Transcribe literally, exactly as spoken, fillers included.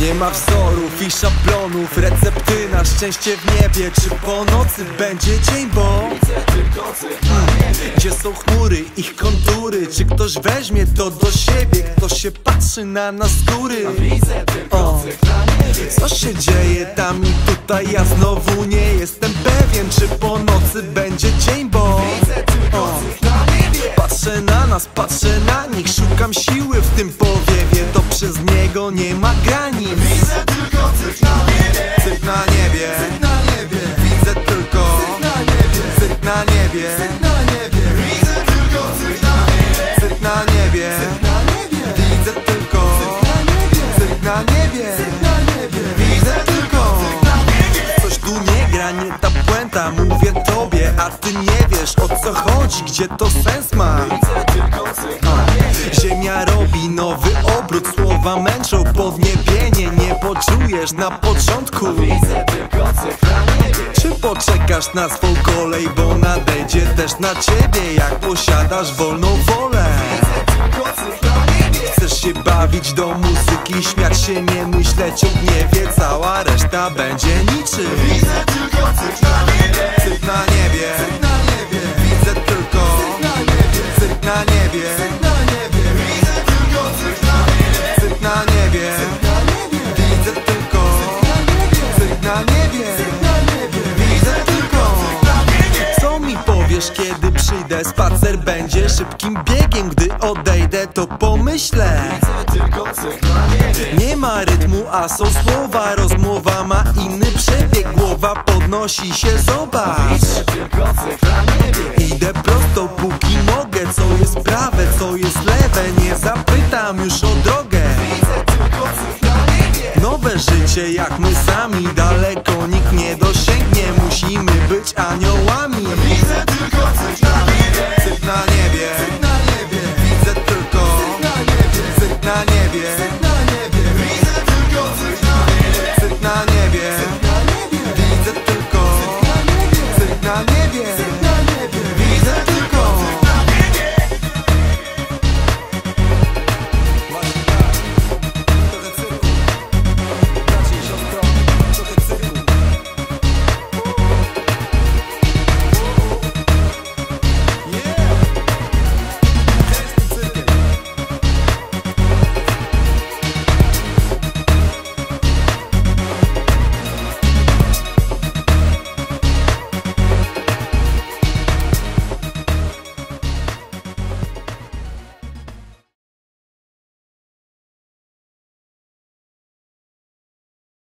Nie ma wzorów i szablonów, recepty na szczęście w niebie. Czy po nocy będzie dzień, bo hmm. Gdzie są chmury, ich kontury? Czy ktoś weźmie to do siebie? Ktoś się patrzy na nas z góry? O. Co się dzieje tam i tutaj? Ja znowu nie jestem pewien, czy po nocy będzie dzień, bo o. Patrzę na nas, patrzę na nich, szukam siły w tym powiewie. To przez niego nie ma granic. Widzę tylko cyrk na niebie. Cyrk na niebie. Cyrk na niebie. Widzę tylko cyrk na niebie. cyrk na niebie. Cyrk na niebie. Widzę tylko cyrk na niebie. Cyrk na niebie. Cyrk na niebie. Widzę tylko cyrk na niebie. cyrk na niebie. Widzę tylko cyrk na niebie. coś tu nie gra, nie ta puenta. Mówię tobie, a ty nie wiesz, o co chodzi, gdzie to sens ma. Widzę tylko cyrk na niebie. Ziemia robi nowy obrót, słowa męczą podniebienie. Nie poczujesz na początku. Widzę tylko cyrk na niebie. Czy poczekasz na swą kolej, bo nadejdzie też na ciebie, jak posiadasz wolną wolę. Tylko cyrk na niebie. Chcesz się bawić do muzyki, śmiać się, nie myśleć o gniewie. Cała reszta będzie niczym. Widzę tylko cyrk na niebie. Cyrk na niebie. Cyrk na niebie. Widzę tylko na niebie. cyrk na niebie. Cyrk na niebie. Widzę tylko cyrk na niebie. Cyrk na niebie. Na niebie. Widzę tylko cyrk na niebie. Na niebie. Widzę tylko. Na niebie. Co mi powiesz, kiedy przyjdę? Spacer będzie szybkim biegiem. Gdy odejdę, to pomyślę. Widzę tylko cyrk na niebie. Nie ma rytmu, a są słowa. Rozmowa ma inny przebieg. Głowa podnosi się, zobacz. Widzę tylko cyrk na niebie. Idę prosto, póki mogę. Co jest prawe, co jest lewe? Nie zapytam już o drogę. Widzę tylko cyrk na niebie. Nowe życie jak my sami. Daleko nikt nie dosięgnie. Musimy być aniołami.